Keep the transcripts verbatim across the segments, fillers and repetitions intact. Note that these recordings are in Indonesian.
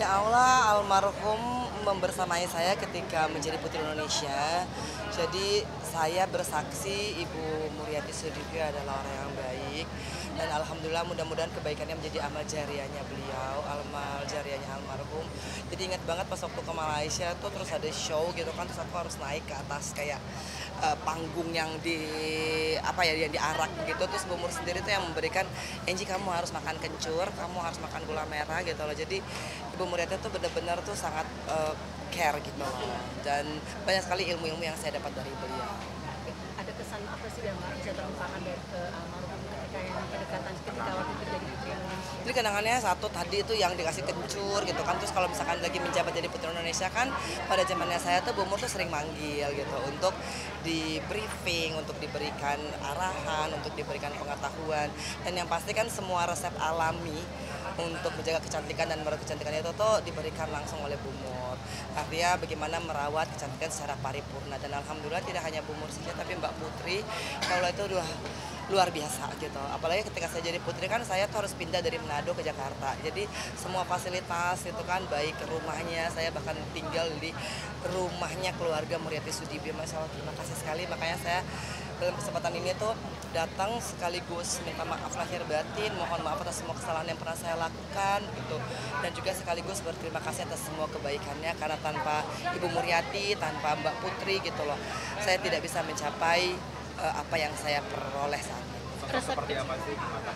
Allah almarhum membersamai saya ketika menjadi Putri Indonesia. Jadi saya bersaksi Ibu Muriati Sudibyo adalah orang yang baik. Dan alhamdulillah mudah-mudahan kebaikannya menjadi amal jariahnya beliau, amal jariahnya almarhum. Jadi ingat banget pas waktu ke Malaysia tuh terus ada show gitu kan, terus aku harus naik ke atas kayak uh, panggung yang di apa ya yang diarak gitu. Terus Bu Mur sendiri tuh yang memberikan, Enji kamu harus makan kencur, kamu harus makan gula merah gitu loh. Jadi Ibu Muriati tuh benar-benar tuh sangat uh, care gitu loh. Dan banyak sekali ilmu-ilmu yang saya dapat dari beliau. Ada kesan apa sih yang bisa terlupakan dari ke almarhum ketika yang kedekatan ketika waktu itu jadi Putri Indonesia? Jadi kenangannya satu tadi itu yang dikasih kencur gitu kan. Terus kalau misalkan lagi menjabat jadi Putri Indonesia kan pada zamannya saya tuh Bu Mur tuh sering manggil gitu untuk di briefing, untuk diberikan arahan, untuk diberikan pengetahuan. Dan yang pasti kan semua resep alami untuk menjaga kecantikan dan merawat kecantikan itu tuh diberikan langsung oleh Bu Mur. Artinya bagaimana merawat kecantikan secara paripurna. Dan alhamdulillah tidak hanya Bu Mur saja tapi Mbak Putri kalau itu udah luar biasa gitu. Apalagi ketika saya jadi putri kan saya tuh harus pindah dari Manado ke Jakarta. Jadi semua fasilitas itu kan baik rumahnya, saya bahkan tinggal di rumahnya keluarga Muriati Sudibyo. Masya Allah, terima kasih sekali. Makanya saya dalam kesempatan ini tuh datang sekaligus minta maaf lahir batin, mohon maaf atas semua kesalahan yang pernah saya lakukan gitu. Dan juga sekaligus berterima kasih atas semua kebaikannya karena tanpa Ibu Muriati, tanpa Mbak Putri gitu loh, saya tidak bisa mencapai uh, apa yang saya peroleh saat ini. Seperti apa sih mata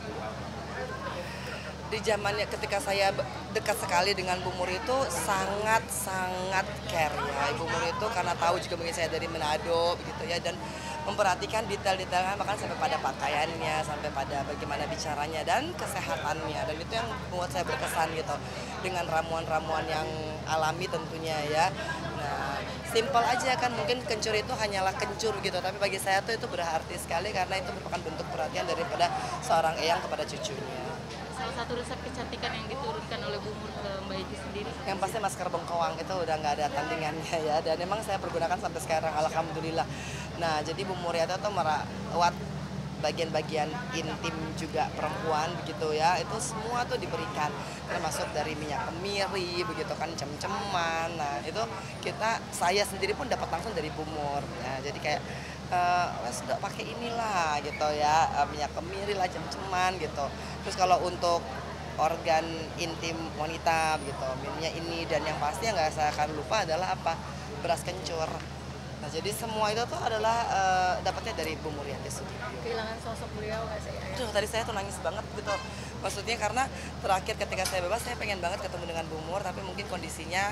di zamannya ketika saya dekat sekali dengan Bu Mur itu sangat-sangat care ya. Ibu Mur itu karena tahu juga mungkin saya dari Manado begitu ya, dan memperhatikan detail-detailnya bahkan sampai pada pakaiannya, sampai pada bagaimana bicaranya dan kesehatannya. Dan itu yang membuat saya berkesan gitu dengan ramuan-ramuan yang alami tentunya ya. Nah, simpel aja kan, mungkin kencur itu hanyalah kencur gitu, tapi bagi saya tuh itu berarti sekali karena itu merupakan bentuk perhatian daripada seorang eyang kepada cucunya. Salah satu resep kecantikan yang diturunkan oleh Bu Mur ke Mbak Enji sendiri? Yang pasti masker bengkoang itu udah nggak ada tandingannya ya, dan memang saya pergunakan sampai sekarang alhamdulillah. Nah jadi Bu Muriati itu merawat bagian-bagian intim juga perempuan begitu ya, itu semua tuh diberikan, termasuk dari minyak kemiri begitu kan, cem-ceman. Nah itu kita saya sendiri pun dapat langsung dari Bu Mur. Nah jadi kayak uh, sudah pakai inilah gitu ya, uh, minyak kemiri lah, cem-ceman gitu. Terus kalau untuk organ intim wanita gitu, minumnya ini, dan yang pasti yang nggak saya akan lupa adalah apa, beras kencur. Nah jadi semua itu tuh adalah uh, dapatnya dari Bu Muriati Sudibyo. Kehilangan sosok beliau nggak sih? Aduh, tadi saya tuh nangis banget gitu. Maksudnya karena terakhir ketika saya bebas saya pengen banget ketemu dengan Bu Mur, tapi mungkin kondisinya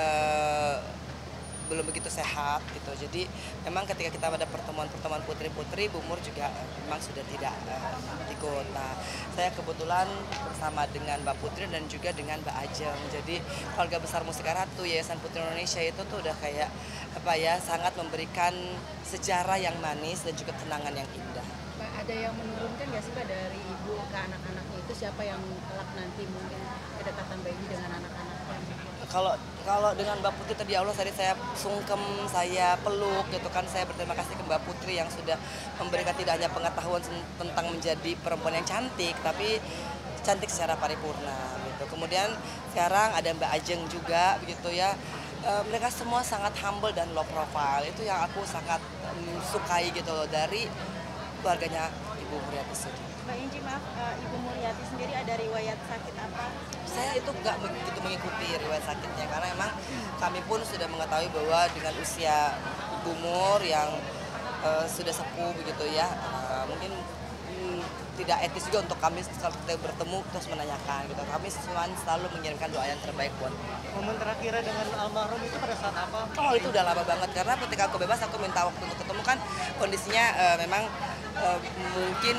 uh, belum begitu sehat gitu. Jadi memang ketika kita ada pertemuan-pertemuan putri-putri, Bu Mur juga memang sudah tidak uh, ikut. Nah, saya kebetulan bersama dengan Mbak Putri dan juga dengan Mbak Ajeng. Jadi keluarga besar Mustika Ratu Yayasan Putri Indonesia itu tuh udah kayak apa ya, sangat memberikan sejarah yang manis dan juga kenangan yang indah. Mbak, ada yang menurunkan nggak sih Pak dari ibu ke anak-anaknya itu, siapa yang kelak nanti mungkin kedekatan Mbak Enji dengan anak-anaknya? Kalau kalau dengan Mbak Putri tadi Allah tadi saya sungkem, saya peluk gitu kan, saya berterima kasih ke Mbak Putri yang sudah memberikan tidak hanya pengetahuan tentang menjadi perempuan yang cantik, tapi cantik secara paripurna gitu. Kemudian sekarang ada Mbak Ajeng juga begitu ya. E, mereka semua sangat humble dan low profile. Itu yang aku sangat um, sukai gitu loh dari keluarganya Ibu Muriati Sudibyo. Mbak Enji, maaf, uh, Ibu Muriati sendiri ada riwayat sakit apa? Saya itu nggak begitu mengikuti riwayat sakitnya karena memang kami pun sudah mengetahui bahwa dengan usia Bu Mur yang uh, sudah sepuh begitu ya, uh, mungkin mm, tidak etis juga untuk kami saat kita bertemu terus menanyakan gitu. Kami selalu mengirimkan doa yang terbaik buat. momen terakhir dengan almarhum itu pada saat apa? Oh itu udah lama banget karena ketika aku bebas aku minta waktu untuk ketemu kan kondisinya uh, memang uh, mungkin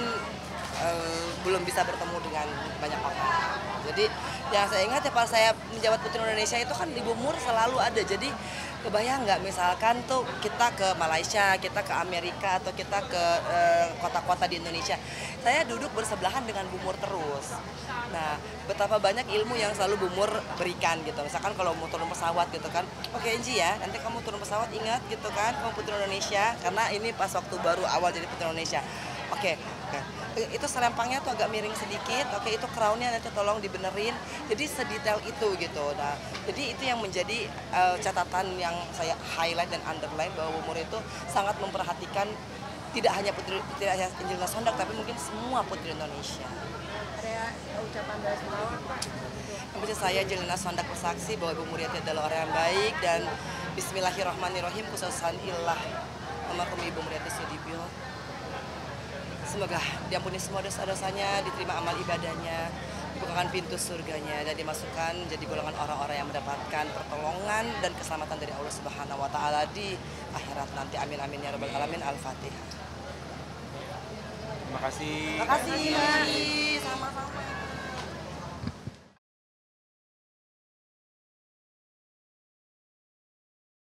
uh, belum bisa bertemu dengan banyak orang. Jadi yang saya ingat ya pas saya menjabat Putri Indonesia itu kan Ibu Mur selalu ada. Jadi kebayang nggak misalkan tuh kita ke Malaysia, kita ke Amerika, atau kita ke kota-kota uh, di Indonesia, saya duduk bersebelahan dengan Bu Mur terus. Nah betapa banyak ilmu yang selalu Bu Mur berikan gitu. Misalkan kalau mau turun pesawat gitu kan, oke Enji ya, nanti kamu turun pesawat ingat gitu kan, kamu Putri Indonesia, karena ini pas waktu baru awal jadi Putri Indonesia. Oke, oke. Itu selempangnya tuh agak miring sedikit. Oke, itu crownnya nanti tolong dibenerin. Jadi sedetail itu gitu. Nah, jadi itu yang menjadi uh, catatan yang saya highlight dan underline bahwa Bu Muri itu sangat memperhatikan tidak hanya putri, tidak hanya Angelina Sondag, tapi mungkin semua putri Indonesia. Ada ucapan dari selawat Pak? Yang bisa saya Angelina Sondag bersaksi bahwa Ibu Muriati adalah orang yang baik dan Bismillahirrahmanirrahim khususan ilah almarhum Ibu Muriati Sudibyo. Semoga diampuni semua dosa-dosanya, diterima amal ibadahnya, dibukakan pintu surganya dan dimasukkan menjadi golongan orang-orang yang mendapatkan pertolongan dan keselamatan dari Allah Subhanahu wa taala di akhirat nanti. Amin amin ya rabbal alamin. Al-Fatihah. Terima kasih. Terima kasih. Sama-sama.